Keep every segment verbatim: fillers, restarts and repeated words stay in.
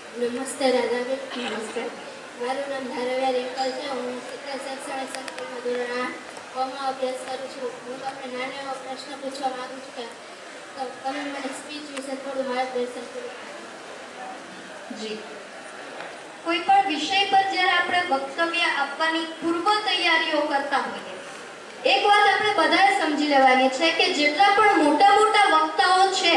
નમસ્તે રાધાબેન. નમસ્તે. મારું નામ ધારવ્યા રિંકલ છે. હું ચિત્ર શૈક્ષણિક સંસ્થામાં ધોરણ આઠ કોમાં અભ્યાસ કરું છું. હું તમને નાનો એવો પ્રશ્ન પૂછવા માગું છું કે તમે મને સ્પીચ વિશે થોડું માર્ગદર્શન કરો. જી, કોઈ પણ વિષય પર જ્યારે આપણે વક્તવ્ય આપવાની પૂર્વ તૈયારીઓ કરતા હોઈએ, એક વાત આપણે બધાએ સમજી લેવાની છે કે જેટલા પણ મોટા મોટા વક્તાઓ છે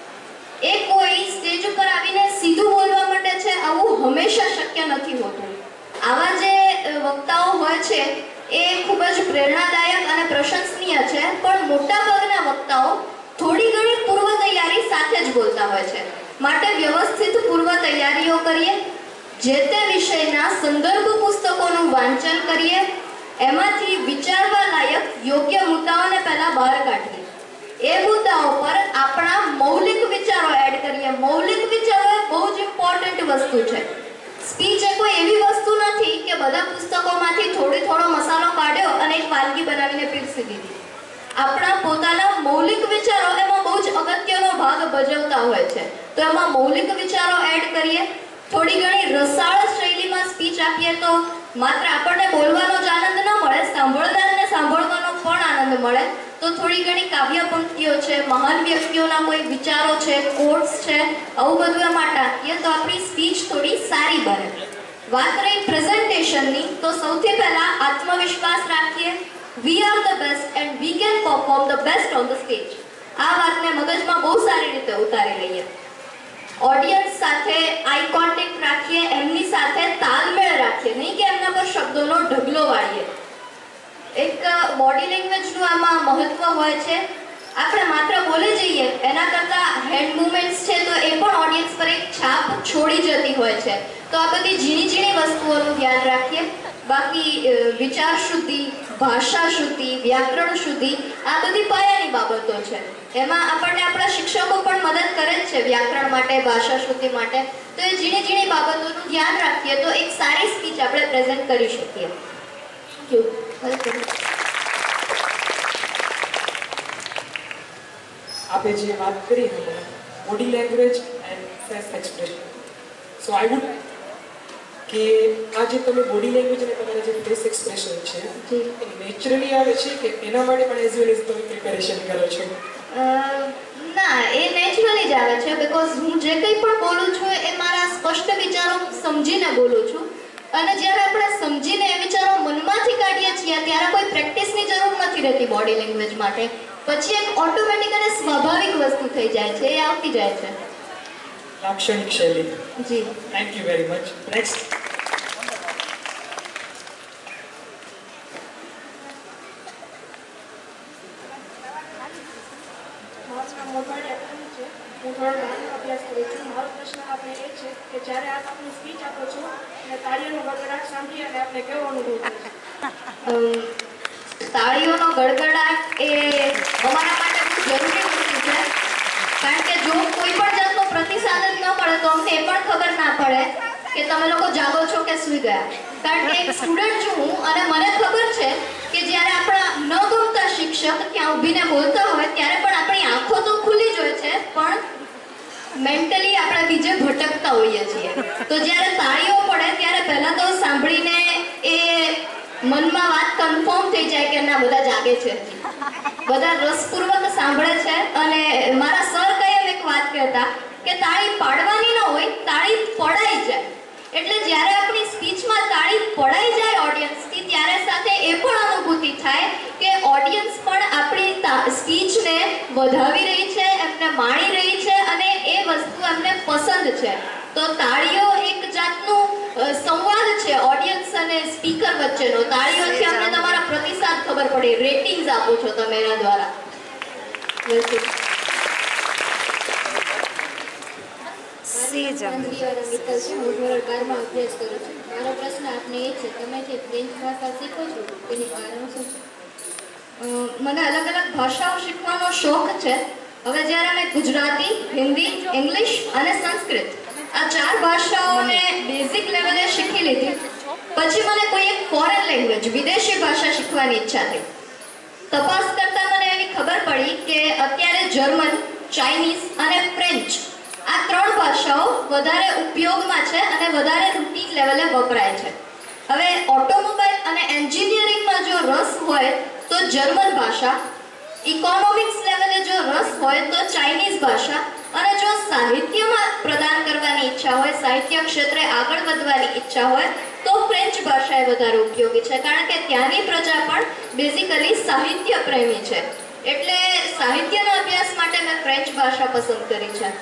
એ કોઈ સ્ટેજ ઉપર આવીને સીધું બોલવા માંડે છે આવું હંમેશા શક્ય નથી હોતું. આવા જે વક્તાઓ હોય છે એ ખૂબ જ પ્રેરણાદાયક અને પ્રશંસનીય છે, પણ મોટાભાગના વક્તાઓ થોડી ઘણી પૂર્વ તૈયારી સાથે જ બોલતા હોય છે. માટે વ્યવસ્થિત પૂર્વ તૈયારીઓ કરીએ, જે તે વિષયના સંદર્ભ પુસ્તકોનું વાંચન કરીએ, એમાંથી વિચારવા લાયક યોગ્ય મુદ્દાઓને પહેલા બહાર કાઢીએ, એ મુદ્દાઓ પર આપણા મૌલિક વિચારો એડ કરીએ. મૌલિક વિચારો એ બહુ જ ઇમ્પોર્ટન્ટ વસ્તુ છે. સ્પીચ એ કોઈ એવી વસ્તુ નથી કે બધા પુસ્તકોમાંથી થોડી થોડો મસાલો કાઢ્યો અને એક વાનગી બનાવીને પીરસી દીધી. આપણા પોતાના મૌલિક વિચારો એમાં બહુ જ અગત્યનો ભાગ ભજવતા હોય છે. તો એમાં મૌલિક વિચારો એડ કરીએ, થોડી ઘણી રસાળ શૈલીમાં સ્પીચ આપીએ તો માત્ર આપણને બોલવાનો જ આનંદ ન મળે, સાંભળનારને સાંભળવાનો પણ આનંદ મળે. તો થોડી ઘણી કાવ્ય પંક્તિઓ છે, મહાન વ્યક્તિઓના કોઈ વિચારો છે, કોટ્સ છે, આવું બધું એમાં ટાંકીએ તો આપણી સ્પીચ થોડી સારી બને. વાત રહી પ્રેઝન્ટેશનની, તો સૌથી પહેલા આત્મવિશ્વાસ રાખીએ. We are the best and we can perform the best on the stage. આ વાતને મગજમાં બહુ સારી રીતે ઉતારી લઈએ. ઓડિયન્સ સાથે આઈ કોન્ટેક્ટ રાખીએ, એમની સાથે તાલમેળ રાખીએ, નહીં કે એમના પર શબ્દોનો ઢગલો વાળીએ. એક બોડી લેંગ્વેજનું આમાં મહત્વ હોય છે. આપણે માત્ર બોલી જઈએ એના કરતાં હેન્ડ મૂવમેન્ટ્સ છે તો એ પણ ઓડિયન્સ પર એક છાપ છોડી જતી હોય છે. તો આ બધી ઝીણી ઝીણી વસ્તુઓનું ધ્યાન રાખીએ. બાકી વિચાર શુદ્ધિ, ભાષા શુદ્ધિ, વ્યાકરણ શુદ્ધિ આ બધી પાયાની બાબતો છે. એમાં આપણને આપણા શિક્ષકો પણ મદદ કરે જ છે વ્યાકરણ માટે, ભાષા શુદ્ધિ માટે. તો એ ઝીણી ઝીણી બાબતોનું ધ્યાન રાખીએ તો એક સારી સ્પીચ આપણે પ્રેઝન્ટ કરી શકીએ. Thank you. आपे जी बात करी है body language and face expression. So I would કે આજે તમે બોડી લેંગ્વેજ અને તમારા જે ફેસ એક્સપ્રેશન છે એ નેચરલી આવે છે કે એના માટે પણ એઝ વેલ એઝ તમે પ્રિપેરેશન કરો છો? ના, એ નેચરલી જ આવે છે. બીકોઝ હું જે કંઈ પણ બોલું છું એ મારા સ્પષ્ટ વિચારો સમજીને બોલું છું. અને જ્યારે આપણે સમજીને એ વિચારો મનમાંથી કાઢીએ છીએ ત્યારે કોઈ પ્રેક્ટિસની જરૂર નથી રહેતી બોડી લેંગ્વેજ માટે. પછી એક ઓટોમેટિક અને સ્વાભાવિક વસ્તુ થઈ જાય છે, એ આવતી જાય છે. લાક્ષણિક શૈલી. જી, thank you very much. Next. હું થોડો નાનો અભ્યાસ કરું છું. મારો પ્રશ્ન આપણે એ છે કે જ્યારે આપ આપની સ્પીચ આપો છો અને તાળીઓનો ગડગડાટ સાંભળી અને આપણે કેવો અનુભવ થાય છે? તાળીઓનો ગડગડાટ એ અમારા માટે બહુ જરૂરી વસ્તુ છે. કારણ કે જો કોઈ પણ જાતનો પ્રતિસાદ જ ન મળે તો અમને એ પણ ખબર ના પડે કે તમે લોકો જાગો છો કે સૂઈ ગયા. કારણ કે એક સ્ટુડન્ટ છું હું અને મને ખબર છે કે જ્યારે આપણા ન ગમતા શિક્ષક ત્યાં ઊભીને બોલતા હોય ત્યારે પણ આપણી આંખો તો ખુલ્લી જ હોય છે, પણ મેન્ટલી આપણે બીજે ભટકતા હોઈએ છીએ. તો જ્યારે તાળીઓ પડે ત્યારે પહેલાં તો સાંભળીને એ મનમાં વાત કન્ફર્મ થઈ જાય કે ના બધા જાગે છે, બધા રસપૂર્વક સાંભળે છે. અને મારા સર કઈ એક વાત કહેતા કે તાળી પાડવાની ન હોય, તાળી પડાઈ જાય. એટલે જ્યારે આપણી સ્પીચમાં તાળી પડાઈ જાય ઓડિયન્સથી ત્યારે સાથે એ પણ અનુભૂતિ થાય કે ઓડિયન્સ પણ આપણી સ્પીચને વધાવી રહી છે, એમને માણી રહી છે અને એ વસ્તુ એમને પસંદ છે. તો તાળીઓ એક જાતનું સંવાદ છે ઓડિયન્સ અને સ્પીકર વચ્ચેનો. તાળીઓથી અમને તમારા પ્રતિસાદ ખબર પડે, રેટિંગ્સ આપો છો તમે એના દ્વારા. મારો પ્રશ્ન આપને એ છે, તમે જે ફ્રેન્ચ ભાષા શીખો છો તેની કારણ શું છે? મને અલગ અલગ ભાષાઓ શીખવાનો શોખ છે. હવે જ્યારે મેં ગુજરાતી, હિન્દી, ઇંગ્લિશ અને સંસ્કૃત આ ચાર ભાષાઓને બેઝિક લેવલે શીખી લીધી, પછી મને કોઈ એક ફોરેન લેંગ્વેજ, વિદેશી ભાષા શીખવાની ઈચ્છા થઈ. તપાસ કરતા મને એવી ખબર પડી કે અત્યારે જર્મન, ચાઇનીઝ અને ફ્રેન્ચ આ ત્રણ ભાષાઓ વધારે ઉપયોગમાં છે અને વધારે રૂટીન લેવલે વપરાય છે. હવે ઓટોમોબાઈલ અને એન્જિનિયરિંગમાં જો રસ હોય તો જર્મન ભાષા, ઇકોનોમિક્સ લેવલે જો રસ હોય તો ચાઇનીઝ ભાષા, અને જો સાહિત્યમાં પ્રદાન કરવાની ઈચ્છા હોય, સાહિત્ય ક્ષેત્રે આગળ વધવાની ઈચ્છા હોય તો ફ્રેન્ચ ભાષા એ વધારે ઉપયોગી છે, કારણ કે ત્યાંની પ્રજા પણ બેઝિકલી સાહિત્ય પ્રેમી છે. એટલે સાહિત્યના અભ્યાસ માટે મેં ફ્રેન્ચ ભાષા પસંદ કરી છે.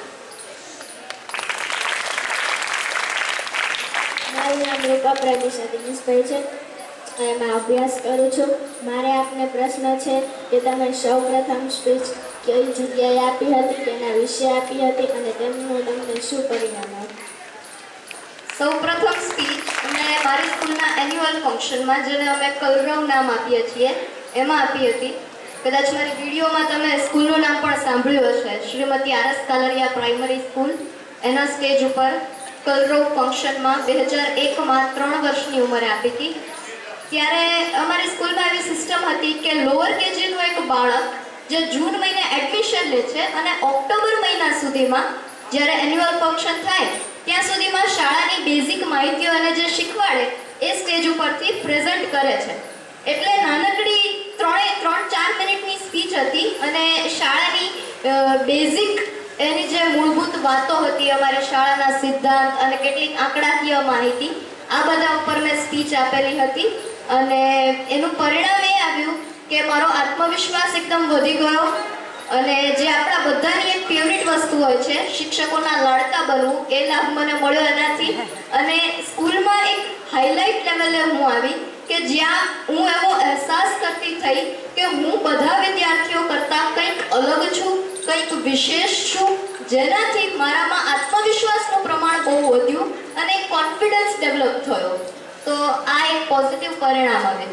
મારું નામ રૂપા પ્રદીશા દિનેશભાઈ છે. એમાં અભ્યાસ કરું છું. મારે આપને પ્રશ્ન છે કે તમે સૌ પ્રથમ સ્પીચ કઈ જગ્યાએ આપી હતી, તેના વિશે આપી હતી અને તેમનું તમને શું પરિણામ આવ્યું? સૌ પ્રથમ સ્પીચ મેં મારી સ્કૂલના એન્યુઅલ ફંક્શનમાં, જેને અમે કલરવ નામ આપીએ છીએ, એમાં આપી હતી. કદાચ મારી વિડીયોમાં તમે સ્કૂલનું નામ પણ સાંભળ્યું હશે, Shrimati R S Kalariya primary school. એના સ્ટેજ ઉપર કલરવ ફંક્શનમાં બે હજાર એકમાં ત્રણ વર્ષની ઉંમરે આપી હતી. ત્યારે અમારી સ્કૂલમાં એવી સિસ્ટમ હતી કે લોઅર કેજીનું એક બાળક જે જૂન મહિને એડમિશન લે છે અને ઓક્ટોબર મહિના સુધીમાં જ્યારે એન્યુઅલ ફંક્શન થાય ત્યાં સુધીમાં શાળાની બેઝિક માહિતીઓ અને જે શીખવાડે એ સ્ટેજ ઉપરથી પ્રેઝન્ટ કરે છે. એટલે નાનકડી ત્રણે ત્રણ ચાર મિનિટની સ્પીચ હતી અને શાળાની બેઝિક એની જે મૂળભૂત વાતો હતી, અમારી શાળાના સિદ્ધાંત અને કેટલીક આંકડાકીય માહિતી, આ બધા ઉપર મેં સ્પીચ આપેલી હતી. અને એનું પરિણામ એ આવ્યું કે મારો આત્મવિશ્વાસ એકદમ વધી ગયો. અને જે આપણા બધાની એક ફેવરિટ વસ્તુ હોય છે, શિક્ષકોના લાડકા બનવું, એ લાભ મને મળ્યો એનાથી. અને સ્કૂલમાં એક હાઇલાઇટ લેવલે હું આવી કે જ્યાં હું એવો અહેસાસ કરતી થઈ કે હું બધા વિદ્યાર્થીઓ કરતાં કંઈક અલગ છું, કંઈક વિશેષ છું, જેનાથી મારામાં આત્મવિશ્વાસનું પ્રમાણ બહુ વધ્યું અને કોન્ફિડન્સ ડેવલપ થયો. તો આ એક પોઝિટિવ પરિણામ આવ્યું.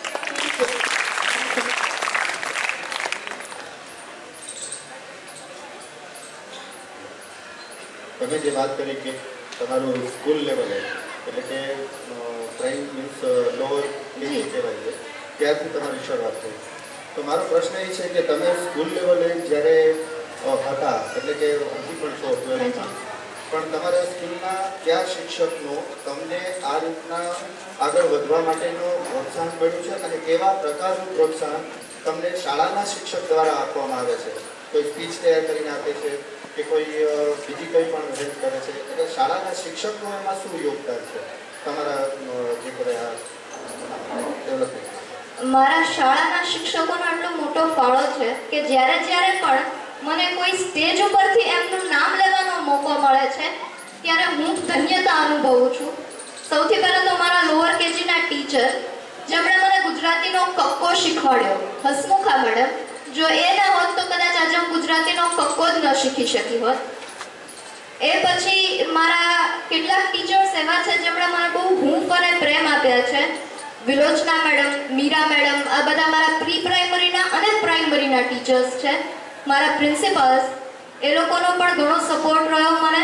તમે જે વાત કરી કે તમારું સ્કૂલ લેવલે, એટલે કે પ્રાઇમ મીન્સ લોઅર કેજી કહેવાય છે, ત્યારથી તમારી શરૂઆત થઈ. તો મારો પ્રશ્ન એ છે કે તમે સ્કૂલ લેવલે જ્યારે હતા, એટલે કે હજી પણ છો ટ્વેલ્થમાં, પણ તમારા સ્કૂલના કયા શિક્ષકનો તમને આ રીતના આગળ વધવા માટેનું પ્રોત્સાહન મળ્યું છે અને કેવા પ્રકારનું પ્રોત્સાહન તમને શાળાના શિક્ષક દ્વારા આપવામાં આવે છે? કોઈ સ્પીચ તૈયાર કરીને આપે છે કે કોઈ બીજી કંઈ પણ હેલ્પ કરે છે? એટલે શાળાના શિક્ષકનું એમાં શું યોગદાન છે તમારા જે કરે ડેવલપમેન્ટ? મારા શાળાના શિક્ષકોનો એટલો મોટો ફાળો છે કે જ્યારે જ્યારે પણ મને કોઈ સ્ટેજ ઉપરથી એમનું નામ લેવાનો મોકો મળે છે ત્યારે હું ધન્યતા અનુભવું છું. સૌથી પહેલાં તો મારા લોઅર કેજીના ટીચર, જેમણે મને ગુજરાતીનો કક્કો શીખવાડ્યો, હસમુખા મેડમ. જો એ ના હોત તો કદાચ આજે હું ગુજરાતીનો કક્કો જ ન શીખી શકી હોત. એ પછી મારા કેટલાક ટીચર્સ એવા છે જેમણે મને બહુ હૂંફ અને પ્રેમ આપ્યા છે. વિલોચના મેડમ, મીરા મેડમ, આ બધા મારા પ્રી પ્રાઇમરીના અને પ્રાઇમરીના ટીચર્સ છે. મારા પ્રિન્સિપલ્સ, એ લોકોનો પણ ઘણો સપોર્ટ રહ્યો મને.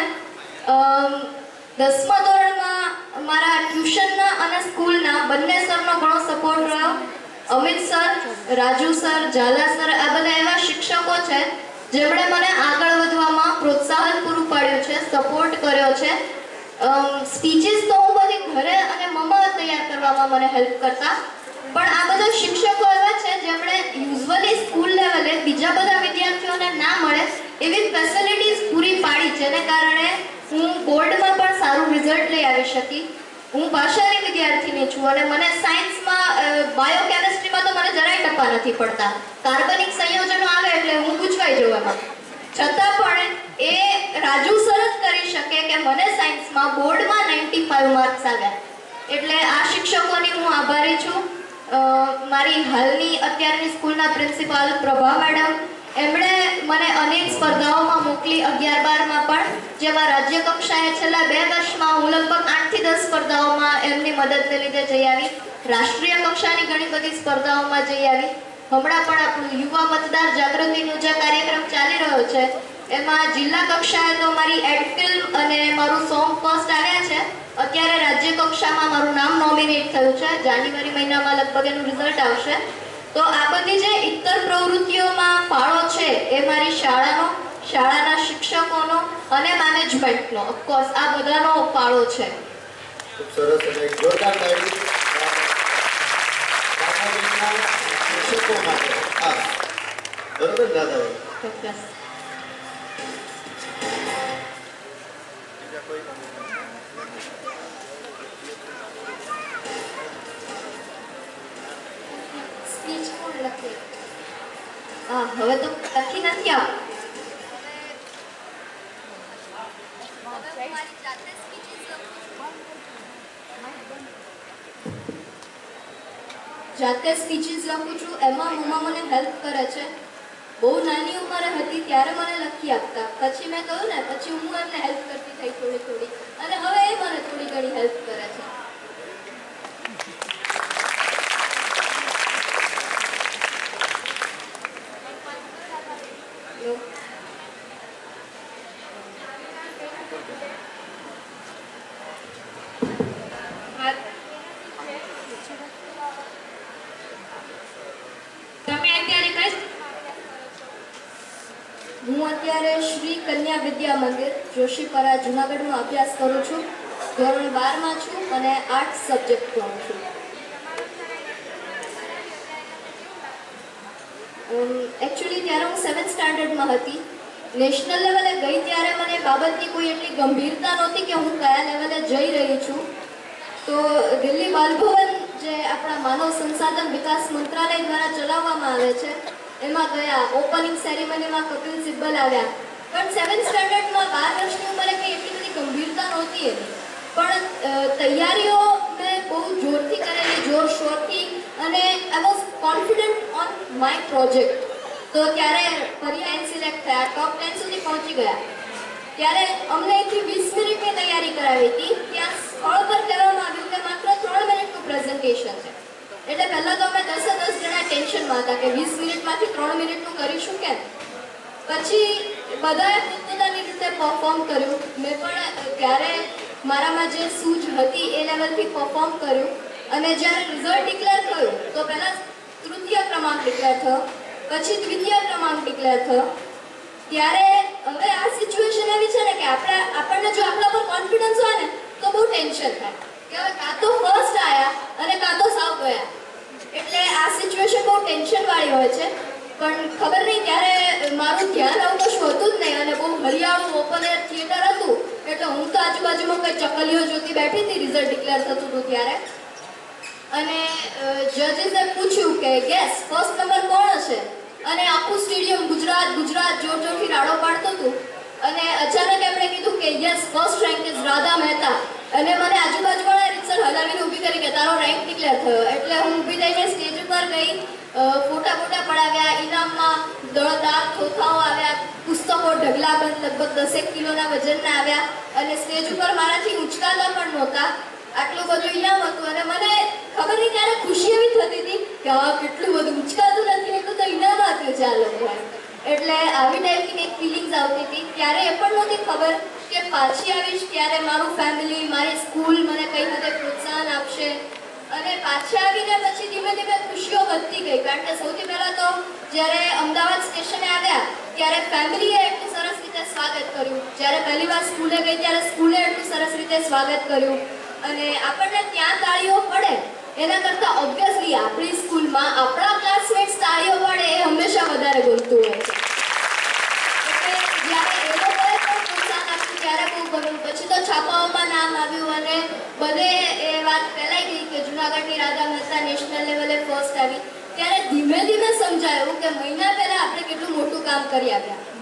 દસમા ધોરણમાં મારા ટ્યુશનના અને સ્કૂલના બંને સરનો ઘણો સપોર્ટ રહ્યો. Amit sir, Raju sir, Zala sir, આ બધા એવા શિક્ષકો છે જેમણે મને આગળ વધવામાં પ્રોત્સાહન પૂરું પાડ્યું છે, સપોર્ટ કર્યો છે. સ્પીચીસ તો હું બધી ઘરે અને મમ્મા તૈયાર કરવામાં મને હેલ્પ કરતા, પણ આ બધા શિક્ષકો એવા છે જેમણે યુઝ્યુઅલી સ્કૂલ લેવલે બીજા બધા વિદ્યાર્થીઓને ના મળે એવી ફેસિલિટીઝ પૂરી પાડી, જેને કારણે હું બોર્ડમાં પણ સારું રિઝલ્ટ લઈ આવી શકી. હું ભાષાની વિદ્યાર્થીની છું અને મને સાયન્સમાં બાયોકેમિસ્ટ્રીમાં તો મને જરાય ટપ્પા નથી પડતા. કાર્બનિક સંયોજનો આવે એટલે હું પૂછવાઈ જઉં એમાં. છતાં પણ એ રાજુ સર જ કરી શકે કે મને સાયન્સમાં બોર્ડમાં નાઇન્ટી ફાઇવ માર્ક્સ આવ્યા. એટલે આ શિક્ષકોની હું આભારી છું. મારી હાલની અત્યારની સ્કૂલના પ્રિન્સિપાલ પ્રભા મેડમ, એમણે મને અનેક સ્પર્ધાઓમાં મોકલી. અગિયાર બારમાં પણ, જેમાં રાજ્ય કક્ષાએ છેલ્લા બે વર્ષમાં હું લગભગ આઠથી દસ સ્પર્ધાઓમાં એમની મદદને લીધે જઈ આવી. રાષ્ટ્રીય કક્ષાની ઘણી બધી સ્પર્ધાઓમાં જઈ આવી. હમણાં પણ આપણું યુવા મતદાર જાગૃતિનો જે કાર્યક્રમ ચાલી રહ્યો છે એમાં જિલ્લા કક્ષાએ તો મારી એડ ફિલ્મ અને મારું સોંગ ફર્સ્ટ આવ્યા છે. અત્યારે રાજ્ય કક્ષામાં મારું નામ નોમિનેટ થયું છે. જાન્યુઆરી મહિનામાં લગભગ એનું રિઝલ્ટ આવશે. તો આ બધી જે ઇતર પ્રવૃત્તિઓમાં ફાળો છે એ મારી શાળાનો, શાળાના શિક્ષક શિક્ષકોનો અને મેનેજમેન્ટનો, ઓફકોર્સ આ બધાનો ફાળો છે. ખૂબ સરસ. અને એક જોરદાર તાળી શિક્ષકો માટે. હા, બરોબર દાદાભાઈ? ચોક્કસ. બીજા કોઈ? સ્પીચ કોણ લખે? હા, હવે તો લખી નથી આપ. જાતે સ્પીચીસ લખું છું. એમાં મમ્મા મને હેલ્પ કરે છે. બહુ નાની ઉંમરે હતી ત્યારે મને લખી આપતા. પછી મેં કહ્યું ને, પછી હું એમને હેલ્પ કરતી થઈ થોડી થોડી, અને હવે એ મને થોડી ઘણી હેલ્પ કરે છે. હું અત્યારે શ્રી કન્યા વિદ્યા મંદિર જોશીપરા જુનાગઢમાં અભ્યાસ કરું છું. ધોરણ બારમાં છું અને આર્ટ્સ સબ્જેક્ટ ભણું છું. એકચ્યુઅલી ત્યારે હું સેવન્થ સ્ટાન્ડર્ડમાં હતી. નેશનલ લેવલે ગઈ ત્યારે મને બાબતની કોઈ એટલી ગંભીરતા નહોતી કે હું કયા લેવલે જઈ રહી છું. તો દિલ્હી બાલભવન જે આપણા માનવ સંસાધન વિકાસ મંત્રાલય દ્વારા ચલાવવામાં આવે છે એમાં ગયા. ઓપનિંગ સેરેમનીમાં કપિલ સિબ્બલ આવ્યા. પણ સેવન્થ સ્ટાન્ડર્ડમાં બાર વર્ષની ઉંમરે કંઈ એટલી બધી ગંભીરતા નહોતી એની. પણ તૈયારીઓ મેં બહુ જોરથી કરેલી, જોરશોરથી, અને I was confident on my project. તો ત્યારે ફરી ટેન સિલેક્ટ થયા, ટોપ ટેન સુધી પહોંચી ગયા. ત્યારે અમને અહીંથી વીસ મિનિટની તૈયારી કરાવી હતી. ત્યાં સ્થળ પર કહેવામાં આવ્યું કે માત્ર ત્રણ મિનિટનું પ્રેઝન્ટેશન છે. એટલે પહેલાં તો અમે દસે દસ જણા ટેન્શનમાં હતા કે વીસ મિનિટમાંથી ત્રણ મિનિટનું કરીશું કેમ. પછી બધાએ પોતપોતાની રીતે પરફોર્મ કર્યું. મેં પણ ત્યારે મારામાં જે સૂઝ હતી એ લેવલથી પરફોર્મ કર્યું. અને જ્યારે રિઝલ્ટ ડિક્લેર થયું તો પહેલાં તૃતીય ક્રમાંક ડિક્લેર થયો, પછી દ્વિતીય ક્રમાંક ડિક્લેર થયો. ત્યારે હવે આ સિચ્યુએશન એવી છે ને કે આપણે આપણને જો આપણા પર કોન્ફિડન્સ હોય ને તો બહુ ટેન્શન થાય કે હવે કાં તો ફર્સ્ટ આવ્યા અને કાં તો સાવ ગયા. એટલે આ સિચ્યુએશન બહુ ટેન્શનવાળી હોય છે. પણ ખબર નહીં, ત્યારે મારું ધ્યાન આવું કશું હતું જ નહીં અને બહુ હરિયાળું ઓપન એર થિયેટર હતું. એટલે હું તો આજુબાજુમાં કંઈ ચકલીઓ જોતી બેઠી હતી રિઝલ્ટ ડિક્લેર થતું હતું ત્યારે. અને જજીસે પૂછ્યું કે ગેસ ફર્સ્ટ નંબર કોણ હશે, અને આખું સ્ટેડિયમ ગુજરાત ગુજરાત જોર જોરથી રાડો પાડતું હતું. અને અચાનક એમણે કીધું કે yes first rank is Radha Mehta. અને મને આજુબાજુવાળા રીતસર હલાવીને ઊભી કરી કે તારો રેન્ક ડિક્લેર થયો. એટલે હું ઊભી થઈને સ્ટેજ ઉપર ગઈ, ફોટા ફોટા પડાવ્યા, ઇનામમાં દળદાર થોથાઓ આવ્યા, પુસ્તકો ઢગલાબંધ લગભગ દસેક કિલોના વજનના આવ્યા. અને સ્ટેજ ઉપર મારાથી ઉંચકાતા પણ નહોતા. આટલું બધું ઇનામ હતું. અને મને ખબર નહીં ત્યારે ખુશી એવી થતી હતી કે હા કેટલું બધું ઉંચકાતું નથી એટલું તો ઇનામ આપ્યું છે આ લોકોએ. એટલે આવી ટાઈપની કંઈક ફિલિંગ્સ આવતી હતી. ત્યારે એ પણ નહોતી ખબર કે પાછી આવીશ ત્યારે મારું ફેમિલી, મારી સ્કૂલ મને કઈ હદે પ્રોત્સાહન આપશે. અને પાછા આવીને પછી ધીમે ધીમે ખુશીઓ વધતી ગઈ. કારણ કે સૌથી પહેલાં તો જ્યારે અમદાવાદ સ્ટેશને આવ્યા ત્યારે ફેમિલીએ એટલું સરસ રીતે સ્વાગત કર્યું. જ્યારે પહેલી વાર સ્કૂલે ગઈ ત્યારે સ્કૂલે એટલું સરસ રીતે સ્વાગત કર્યું. અને આપણને ત્યાં તાળીઓ પડે એના કરતાં ઓબ્વિયસલી આપણી સ્કૂલમાં આપણા ક્લાસમેટ્સ તાળીઓ પડે એ હંમેશા વધારે ગમતું હોય છે. એટલે જ્યારે એ લોકોએ પણ પ્રોત્સાહન આપ્યું ત્યારે બહુ ગમ્યું. પછી તો છાપાઓમાં નામ આવ્યું અને બધે એ વાત ફેલાઈ ગઈ કે જુનાગઢની રાધા મહેતા નેશનલ લેવલે ફર્સ્ટ આવી. ત્યારે ધીમે ધીમે સમજાયું કે મહિના પહેલાં આપણે કેટલું મોટું કામ કરી આવ્યા.